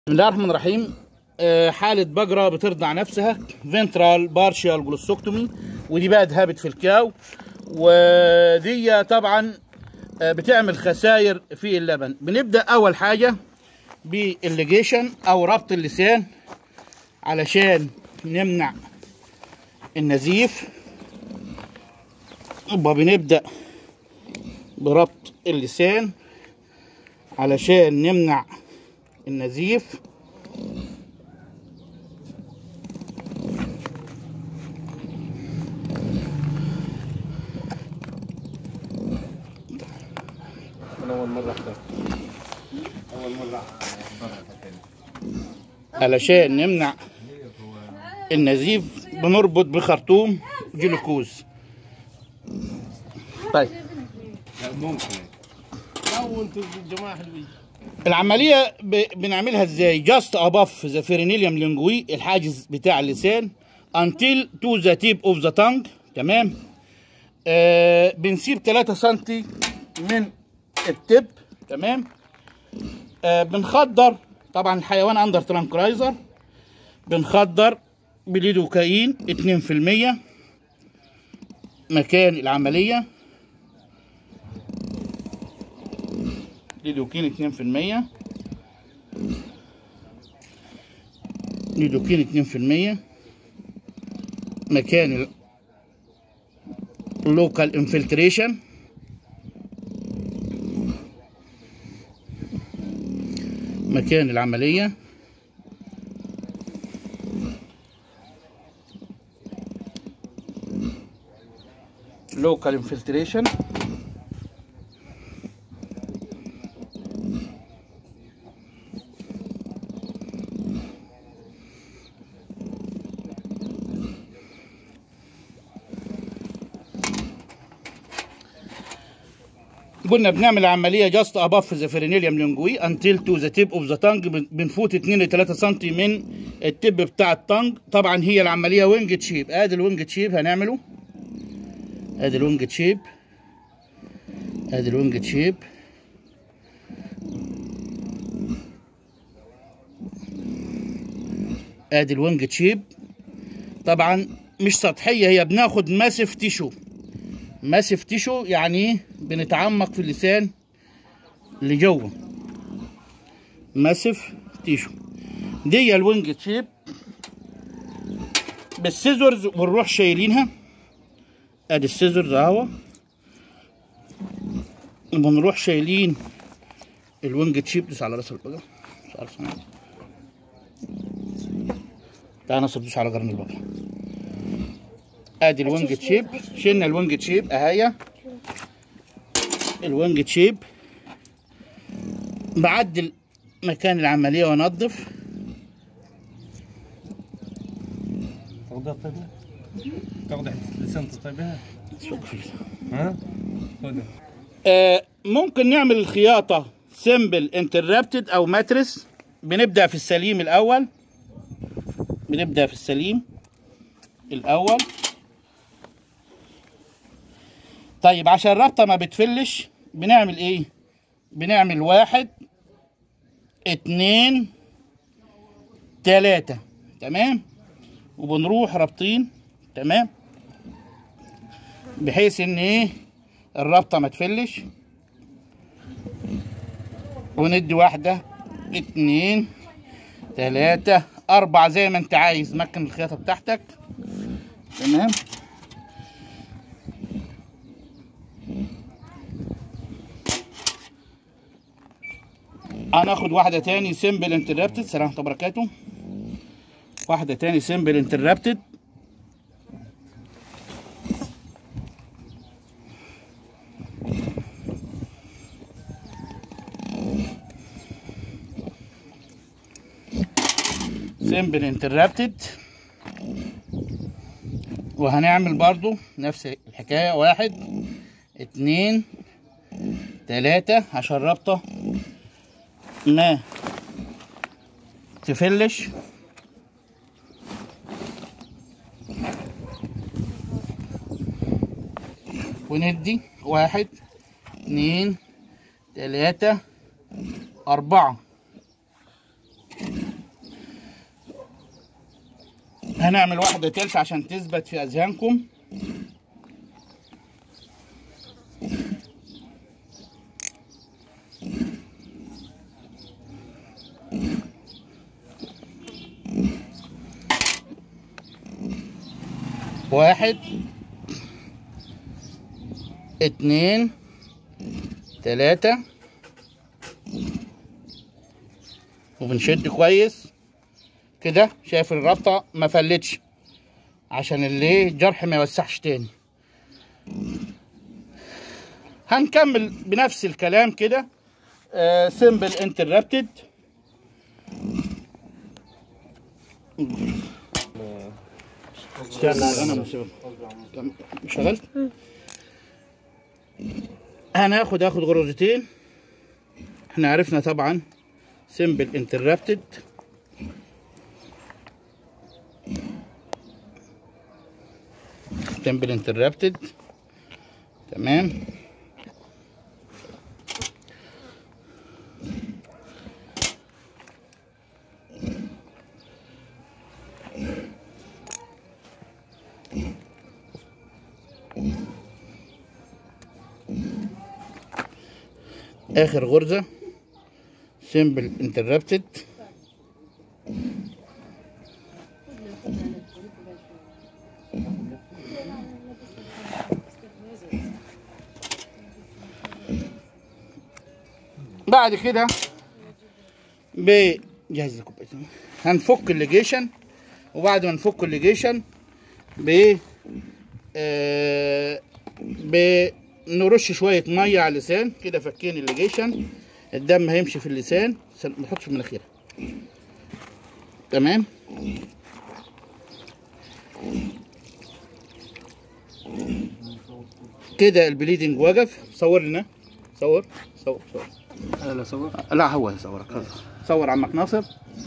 بسم الله الرحمن الرحيم. حالة بقرة بترضع نفسها فنترال بارشال جلوسوكتومي، ودي بقى اتهابت في الكاو، ودي طبعا بتعمل خسائر في اللبن. بنبدأ أول حاجة بالليجيشن أو ربط اللسان علشان نمنع النزيف. بنبدأ بربط اللسان علشان نمنع النزيف. علشان نمنع النزيف بنربط بخرطوم جلوكوز. طيب ممكن لو انتوا الجماعه حلوين. العملية بنعملها ازاي؟ جاست اباف ذا فرينيليوم لينجوي، الحاجز بتاع اللسان، until to the tip of the tongue. تمام. بنسيب 3 سنتي من التب. تمام. بنخدر طبعا الحيوان اندر ترانكلايزر، بنخدر بليدوكاين 2% مكان العملية. ليدوكين 2%، ليدوكين 2% مكان اللوكال انفلتريشن. مكان العملية لوكال انفلتريشن. قلنا بنعمل عمليه جاست اباف ذا فرينيليوم لينجوي انتل تو ذا تيب اوف ذا تانج، بنفوت 2 ل 3 سم من التب بتاع التانج. طبعا هي العمليه وينج شيب. ادي الوينج شيب هنعمله، ادي الوينج شيب، ادي الوينج شيب. ادي الوينج شيب. طبعا مش سطحيه، هي بناخد ماسف تيشو. ماسف تيشو يعني بنتعمق في اللسان لجوه. ماسف تيشو دي الوينج شيب. بالسيزورز ونروح شايلينها. ادي السيزورز اهو، بنروح شايلين الوينج شيب. دوس على راس البقره، تعال نصب، دوس على قرن البقره. ادي الوينج شيب، شلنا الوينج شيب اهي. الوينج شيب بعدل مكان العمليه وانضف. تاخدها طيبه، تاخدها لسان طيبها. ها خدها. ممكن نعمل الخياطه سمبل انتربتد او ماتريس. بنبدا في السليم الاول، بنبدا في السليم الاول. طيب عشان الربطه ما بتفلش بنعمل ايه؟ بنعمل 1 2 3. تمام. وبنروح رابطين. تمام. بحيث ان ايه الربطه ما تفلش. وندي 1 2 3 4 زي ما انت عايز. مكن الخياطه بتاعتك. تمام. هناخد 1 تاني سمبل انتربتد. سلام عليكم وبركاته. 1 تاني سمبل انتربتد. سمبل انتربتد. وهنعمل برضو نفس الحكايه 1 2 3 عشان الربطه ما تفلش. وندي 1 2 3 4. هنعمل واحدة تلت عشان تثبت في أذهانكم. واحد، اتنين، تلاتة، وبنشد كويس كده. شايف الرابطة ما فلتش عشان الجرح ما يوسعش تاني. هنكمل بنفس الكلام كده. سيمبل انتربتد. انا شغلت. هاخد غرزتين. احنا عرفنا طبعا سيمبل انتربتد. سيمبل انتربتد تمام. اخر غرزة سيمبل انتربتد. بعد كده بجهز كوبايه هنفك الليجيشن. وبعد ما نفك الليجيشن بنرش شويه ميه على اللسان كده. فكين الليجيشن، الدم هيمشي في اللسان، ما نحطش في مناخيرها. تمام. كده البليدنج وقف. صور لنا. صور. لا صور. لا هو يصورك. صور عمك ناصر.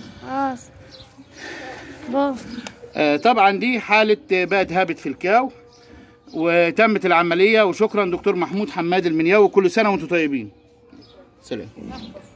طبعا دي حالة باد هابت في الكاو، وتمت العملية. وشكرا دكتور محمود حماد المنياوي. كل سنة وانتم طيبين. سلام.